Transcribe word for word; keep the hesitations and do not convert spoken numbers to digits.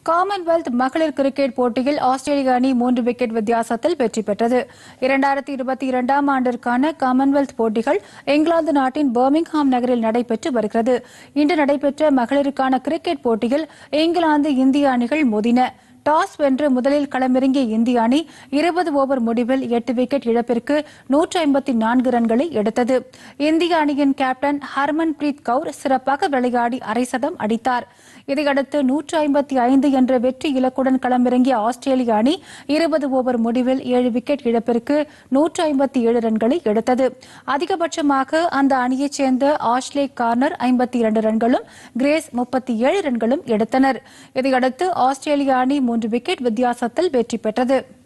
Commonwealth மகளிர் cricket போட்டியில் ஆஸ்திரேலிய அணி மூன்று விக்கெட் வித்தியாசத்தில் வெற்றி பெற்றது. இரண்டாயிரத்தி இருபத்தி இரண்டாம் ஆண்டிற்கான காமன்வெல்த் போட்டிகள் இங்கிலாந்து நாட்டின் பர்மிங்ஹாம் நகரில் நடைபெற்று வருகிறது. இன்று நடைபெற்ற மகளிருக்கான கிரிக்கெட் போட்டியில் இங்கிலாந்து இந்திய அணிகள் மோதின. டாஸ் வென்று முதலில் களமிறங்கிய இந்திய அணி இருபது ஓவர் முடிவில் எட்டு விக்கெட் இழப்பிற்கு நூற்று ஐம்பத்தி நான்கு ரன்களை எடுத்தது. இந்திய அணியின் கேப்டன் ஹர்மன் பிரீத் கவுர் சிறப்பாக விளையாடி அரை சதம் அடித்தார். இதையடுத்து நூற்று ஐம்பத்தி ஐந்து என்ற வெற்றி இலக்குடன் களமிறங்கிய ஆஸ்திரேலிய அணி இருபது ஓவர் முடிவில் ஏழு விக்கெட் இழப்பிற்கு நூற்று ஐம்பத்தி ஏழு ரன்களை எடுத்தது. அதிகபட்சமாக அந்த அணியைச் சேர்ந்த ஆஷ்லே கார்னர் ஐம்பத்தி இரண்டு ரன்களும் கிரேஸ் முப்பத்தி ஏழு ரன்களும் எடுத்தனர். இதையடுத்து ஆஸ்திரேலிய அணி மூன்று விக்கெட் வித்தியாசத்தில் வெற்றி பெற்றது.